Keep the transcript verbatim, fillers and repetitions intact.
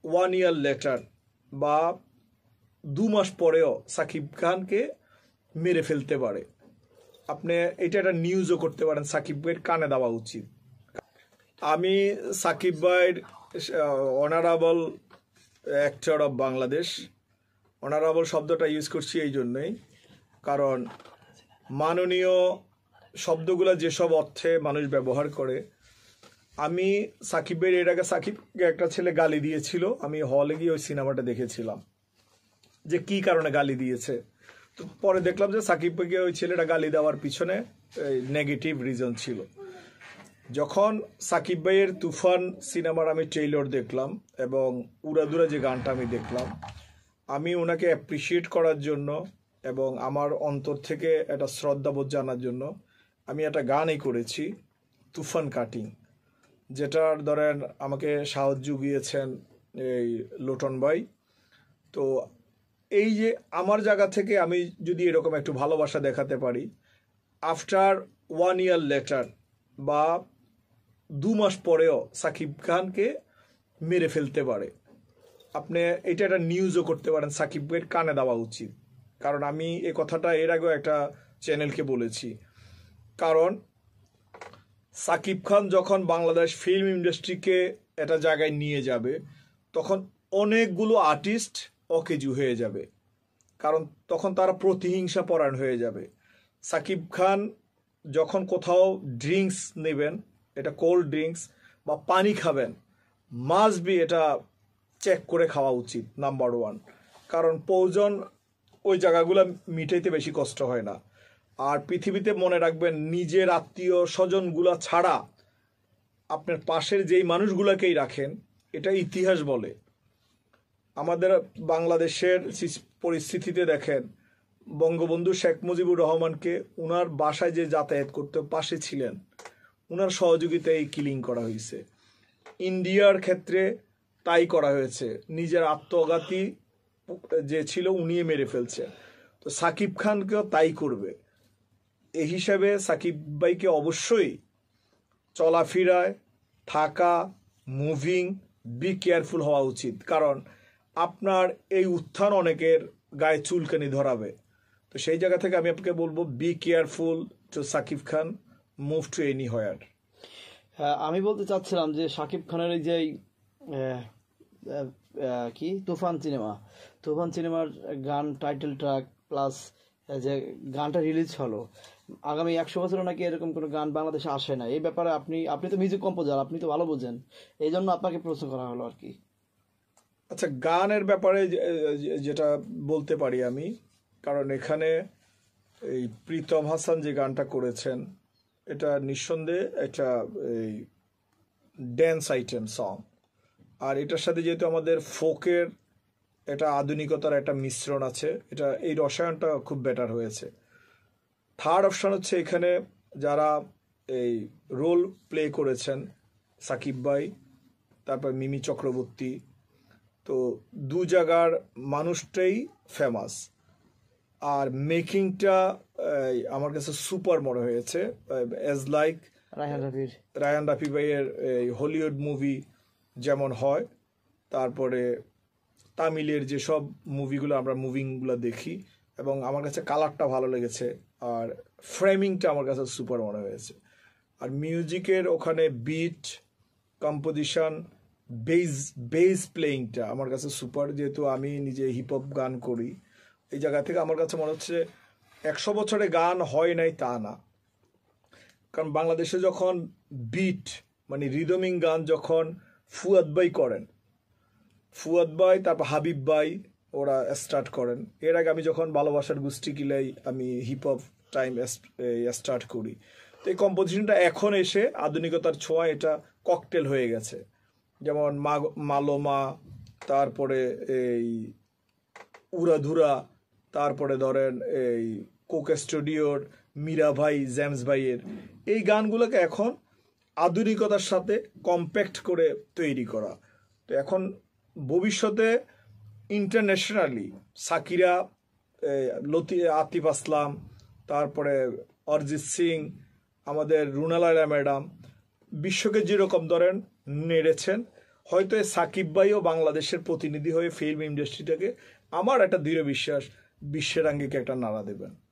One year letter বা দু মাস পরেও সাকিব খানকে মেরে ফেলতে পারে। আপনি এটা একটা নিউজও করতে পারেন, সাকিব ভাইয়ের কানে দেওয়া উচিত। আমি সাকিব ভাইয়ের honourable actor of Bangladesh, honourable শব্দটা ইউজ করছি এই জন্যই কারণ মাননীয় শব্দগুলো যেসব অর্থে মানুষ ব্যবহার করে, আমি সাকিব ভাইয়ের এর আগে সাকিবকে একটা ছেলে গালি দিয়েছিল, আমি হলে গিয়ে ওই সিনেমাটা দেখেছিলাম যে কি কারণে গালি দিয়েছে। তো পরে দেখলাম যে সাকিব ভাইকে ওই ছেলেটা গালি দেওয়ার পিছনে নেগেটিভ রিজন ছিল। যখন সাকিব ভাইয়ের তুফান সিনেমার আমি ট্রেইলার দেখলাম এবং উড়াদুরা যে গানটা আমি দেখলাম, আমি ওনাকে অ্যাপ্রিসিয়েট করার জন্য এবং আমার অন্তর থেকে একটা শ্রদ্ধাবোধ জানার জন্য আমি একটা গানই করেছি, তুফান কাটিং, যেটার ধরেন আমাকে সাহায্য জুগিয়েছেন এই লোটন ভাই। তো এই যে আমার জায়গা থেকে আমি যদি এরকম একটু ভালোবাসা দেখাতে পারি, আফটার ওয়ান ইয়ার লেটার বা দু মাস পরেও সাকিব খানকে মেরে ফেলতে পারে, আপনি এটা একটা নিউজও করতে পারেন, সাকিব ভাইয়ের কানে দেওয়া উচিত। কারণ আমি এ কথাটা এর আগেও একটা চ্যানেলকে বলেছি, কারণ সাকিব খান যখন বাংলাদেশ ফিল্ম ইন্ডাস্ট্রিকে একটা জায়গায় নিয়ে যাবে, তখন অনেকগুলো আর্টিস্ট অকেজু হয়ে যাবে, কারণ তখন তারা প্রতিহিংসা পরায়ণ হয়ে যাবে। সাকিব খান যখন কোথাও ড্রিঙ্কস নেবেন, এটা কোল্ড ড্রিঙ্কস বা পানি খাবেন, মাস্ট বি এটা চেক করে খাওয়া উচিত, নাম্বার ওয়ান। কারণ প্রয়োজন ওই জায়গাগুলো মিটাইতে বেশি কষ্ট হয় না। আর পৃথিবীতে মনে রাখবেন, নিজের আত্মীয় স্বজনগুলা ছাড়া আপনার পাশের যেই মানুষগুলোকেই রাখেন, এটা ইতিহাস বলে। আমাদের বাংলাদেশের পরিস্থিতিতে দেখেন, বঙ্গবন্ধু শেখ মুজিবুর রহমানকে উনার বাসায় যে যাতায়াত করতে পাশে ছিলেন, উনার সহযোগিতায় কিলিং করা হয়েছে। ইন্ডিয়ার ক্ষেত্রে তাই করা হয়েছে, নিজের আত্মঘাতী যে ছিল উনি মেরে ফেলছে। তো সাকিব খানকেও তাই করবে। এই হিসাবে সাকিব ভাইকে অবশ্যই চলাফেরায়, থাকা, মুভিং, বি কেয়ারফুল হওয়া উচিত। কারণ আপনার এই উত্থান অনেকের গায়ে চুলকানি ধরাবে। তো সেই জায়গা থেকে আমি আপনাকে বলবো, be careful to Shakib Khan, move to anywhere. হ্যাঁ, আমি বলতে চাচ্ছিলাম যে সাকিব খানের এই যে কি তুফান সিনেমা, তুফান সিনেমার গান, টাইটেল ট্র্যাক প্লাস যে গানটা রিলিজ হলো, আগামী একশো বছরও নাকি এরকম কোনো গান বাংলাদেশে আসে না। এই ব্যাপারে আপনি আপনি তো মিউজিক কম্পোজার, আপনি তো ভালো বোঝেন, এই জন্য আপনাকে প্রশ্ন করা হলো আর কি। আচ্ছা, গানের ব্যাপারে যেটা বলতে পারি আমি, কারণ এখানে এই প্রীতম হাসান যে গানটা করেছেন, এটা নিঃসন্দেহে একটা এই ড্যান্স আইটেম সং। আর এটার সাথে যেহেতু আমাদের ফোকের এটা আধুনিকতার একটা মিশ্রণ আছে, এটা এই রসায়নটা খুব বেটার হয়েছে। থার্ড অপশন হচ্ছে এখানে যারা এই রোল প্লে করেছেন, সাকিব ভাই, তারপর মিমি চক্রবর্তী, তো দু জায়গার মানুষটাই ফেমাস। আর মেকিংটা আমার কাছে সুপার মনে হয়েছে, অ্যাজ লাইক রায়হান রাফির রায়হান রাফি ভাইয়ের এই হলিউড মুভি যেমন হয়, তারপরে তামিলের যেসব মুভিগুলো আমরা মুভিংগুলো দেখি, এবং আমার কাছে কালারটা ভালো লেগেছে, আর ফ্রেমিংটা আমার কাছে সুপার মনে হয়েছে। আর মিউজিকের ওখানে বিট, কম্পোজিশন, বেস বেস প্লেয়িংটা আমার কাছে সুপার। যেহেতু আমি নিজে হিপ হপ গান করি, এই জায়গা থেকে আমার কাছে মনে হচ্ছে একশো বছরে গান হয় নাই তা না। কারণ বাংলাদেশে যখন বিট মানে রিদমিং গান যখন ফুয়াদ ভাই করেন, ফুয়াদ ভাই তারপর হাবিব ভাই ওরা স্টার্ট করেন, এর আগে আমি যখন ভালোবাসার গোষ্ঠী কিলাই আমি হিপ হপ টাইম স্টার্ট করি। তো এই কম্পোজিশনটা এখন এসে আধুনিকতার ছোঁয়া এটা ককটেল হয়ে গেছে। যেমন মালোমা, তারপরে এই উড়াধুরা, তারপরে ধরেন এই কোক স্টুডিওর মীরা ভাই, জেমস ভাইয়ের এই গানগুলোকে এখন আধুনিকতার সাথে কম্প্যাক্ট করে তৈরি করা। তো এখন ভবিষ্যতে ইন্টারন্যাশনালি সাকিরা, লতি আতিফ আসলাম, তারপরে অরিজিৎ সিং, আমাদের রুনা লায়লা ম্যাডাম বিশ্বকে যেরকম ধরেন নেড়েছেন, হয়তো এই সাকিব ভাইও বাংলাদেশের প্রতিনিধি হয়ে ফিল্ম ইন্ডাস্ট্রিটাকে আমার একটা দৃঢ় বিশ্বাস বিশ্বের আঙ্গিকে একটা নাড়া দেবেন।